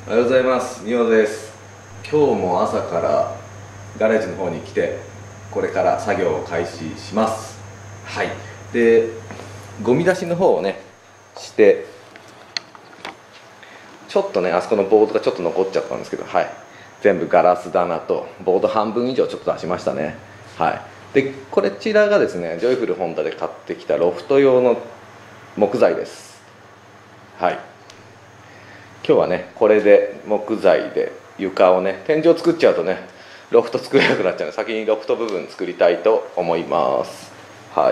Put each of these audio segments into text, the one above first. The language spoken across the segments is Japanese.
おはようございます。仁王です。今日も朝からガレージの方に来て、これから作業を開始します。はい。で、ゴミ出しの方をねして、ちょっとねあそこのボードがちょっと残っちゃったんですけど、はい、全部ガラス棚とボード半分以上ちょっと出しましたね。はい。でこちらがですね、ジョイフルホンダで買ってきたロフト用の木材です。はい。今日はねこれで木材で床をね、天井作っちゃうとねロフト作れなくなっちゃうので、先にロフト部分作りたいと思います。はい。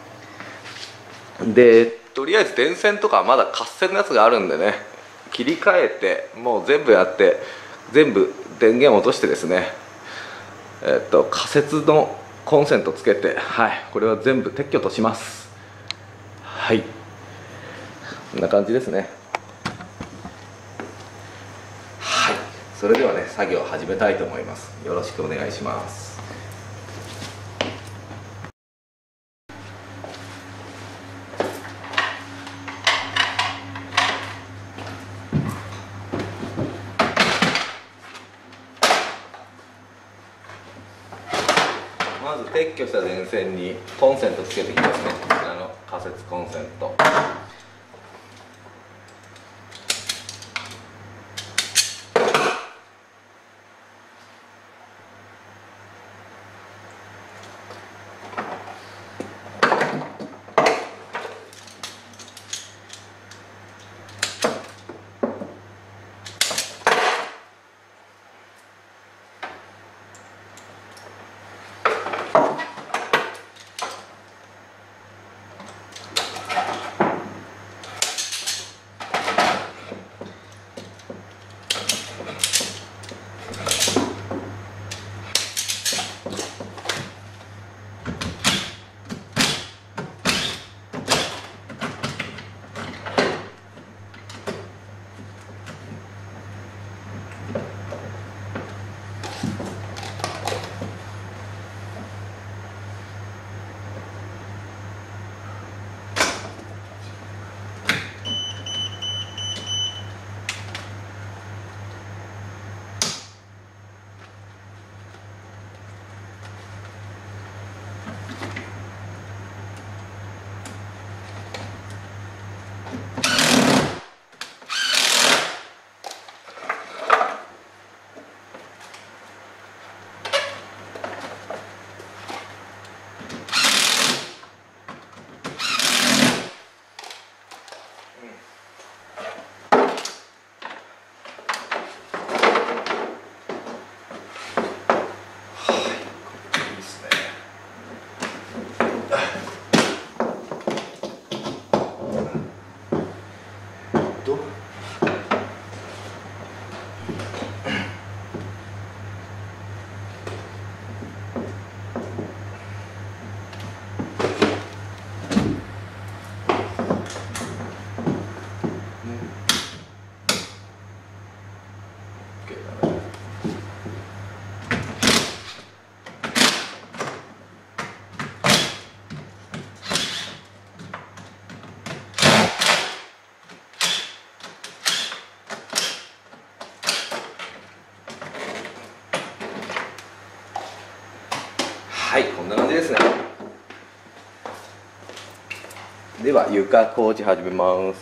でとりあえず電線とかまだ活線のやつがあるんでね、切り替えてもう全部やって、全部電源を落としてですね、仮設のコンセントつけて、はい、これは全部撤去とします。はい、こんな感じですね。はい、それではね作業を始めたいと思います。よろしくお願いします。まず撤去した電線にコンセントつけていきますね。こちらの仮設コンセント。はい、こんな感じですね。では床工事始めます。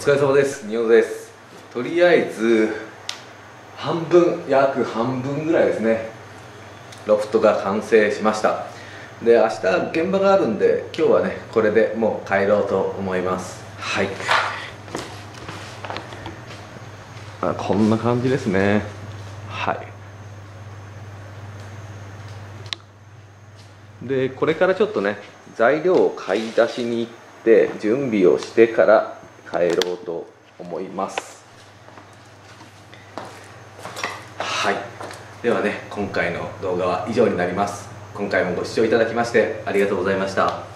疲れ様です。仁王です。とりあえず約半分ぐらいですね、ロフトが完成しました。で、明日現場があるんで、今日はねこれでもう帰ろうと思います。はい、こんな感じですね。はい。で、これからちょっとね材料を買い出しに行って準備をしてから帰ろうと思います。はい、ではね、今回の動画は以上になります。今回もご視聴いただきましてありがとうございました。